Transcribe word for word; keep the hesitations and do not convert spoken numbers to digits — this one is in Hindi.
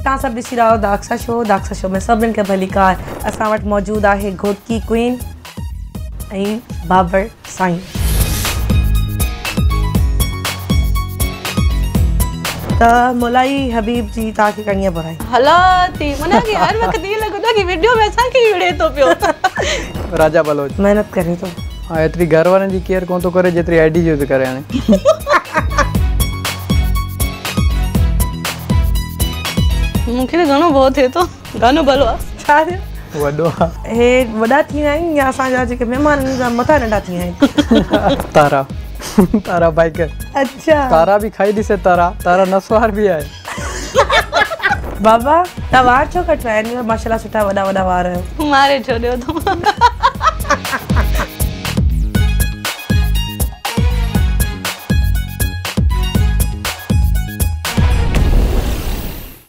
तव्हां सभु ॾिसी रहिया आहियो दाक्सा शो। दाक्सा शो में सभिनीनि खे भलीकार। असां वटि मौजूदु आहे घोटकी क्वीन ऐं बाबर साईं। त मुलाई हबीब जी तव्हांखे करणी आहे बुराई। हला थी मना कि हर वक्त ये लगंदो कि वीडियो में असां खे विड़े तो पियो। राजा बलोच मेहनत करे तो। हां एतरी घर वारनि जी केयर कोन तो करे जेतरी आईडी जो तो करे हाणे। मूंखे त घणो भउ थिए थो। घणो भलो आहे छा थियो? वॾो हे वॾा थी आहिनि या असांजा जेके महिमान आहिनि जा मथा नंढा थी आहिनि? तारा तारा बाइकर। अच्छा तारा भी खाई ॾिसे तारा तारा नसवार भी आहे। बाबा तव्हां वार छो कटवाया आहिनि? माशाल्लाह सुठा वॾा वॾा वार आहियो। मारे छॾियो तो।